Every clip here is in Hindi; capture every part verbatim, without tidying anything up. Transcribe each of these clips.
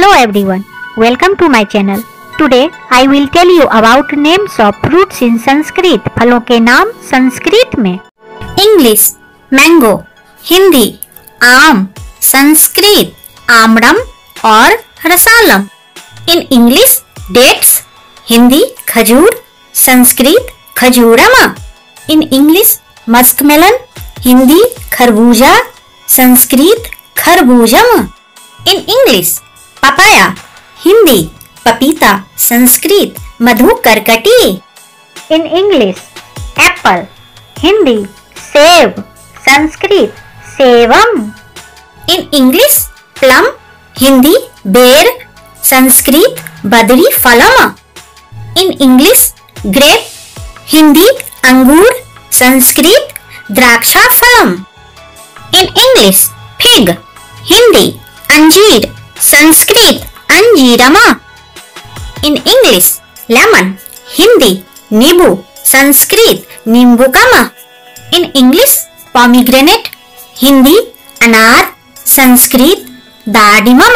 Hello everyone, welcome to my channel. Today I will tell you about names of fruits in Sanskrit. फलों के नाम संस्कृत में. English mango, हिंदी आम, संस्कृत आमड़म और रसालम. In English dates, हिंदी खजूर, Sanskrit खजूरम. In English muskmelon, Hindi खरबूजा, Sanskrit खरबूजम. In English papaya, Hindi पपीता, Sanskrit मधुकरकटी. In English apple, Hindi सेब, Sanskrit सेवम. In English plum, Hindi बेर, संस्कृत बदरी फलम. In English grape, हिंदी अंगूर, संस्कृत द्राक्षा फलम. In English fig, हिंदी अंजीर, Sanskrit अंजीरमा. In English lemon, Hindi नींबू, Sanskrit नींबूकम. In English pomegranate, Hindi अनार, संस्कृत दाडिमम.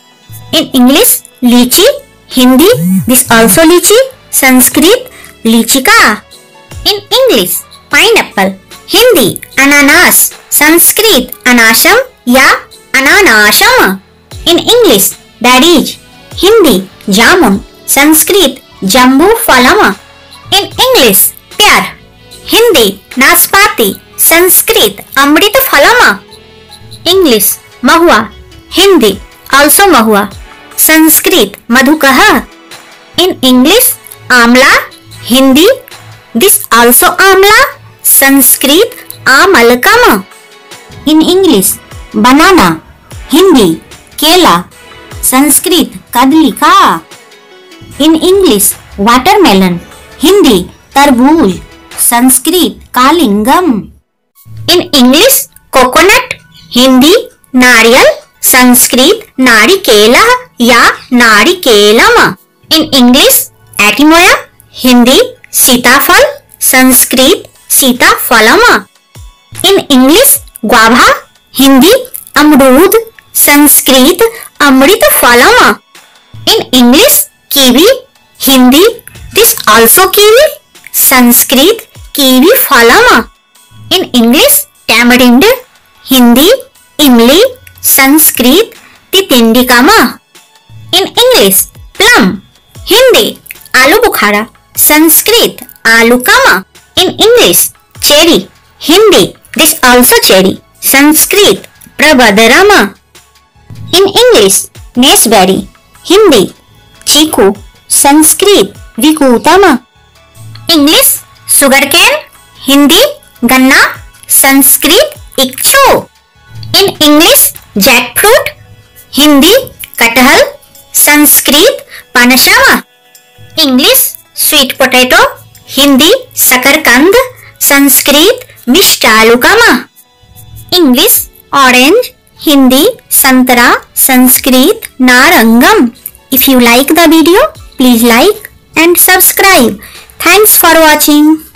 In English लीची, हिंदी this also लीची, Sanskrit लीचिका. In English pineapple, Hindi अनानास, संस्कृत अनाशम या अनानाशम. In English berries, हिंदी जामुन, संस्कृत जम्बू फलम. In English pear, हिंदी नाशपाती, संस्कृत अमृत फलम. English Mahua, Hindi also Mahua, Sanskrit मधुकह. In English Amla, Hindi this also Amla, Sanskrit आमलकम. In English banana, Hindi केला, Sanskrit कदलिका. In English watermelon, Hindi तरबूज, Sanskrit कालिंगम. In English coconut, Hindi नारियल, संस्कृत नारिकेला या नारिकेलम. In English एटिमोया, हिंदी सीताफल, Sanskrit सीताफलम. In English guava, Hindi अमरूद, संस्कृत अमृत फलम. In English kiwi, Hindi this also kiwi, Sanskrit kiwi फलम. In English tamarind, हिंदी इमली, Sanskrit तितिंडिकम. In English plum, Hindi आलू बुखारा, Sanskrit आलूकम. In English cherry, Hindi this also cherry, Sanskrit प्रबदरम. In English नेसबेरी, Hindi Chiku, Sanskrit विकूतम. English sugarcane, Hindi गन्ना, Sanskrit इक्षु. In English jackfruit, Hindi कटहल, Sanskrit पनसम. English sweet potato, Hindi शकरकंद, संस्कृत मिष्टालुकम. English orange, हिंदी संतरा, Sanskrit नारंगम. If you like the video, please like and subscribe. Thanks for watching.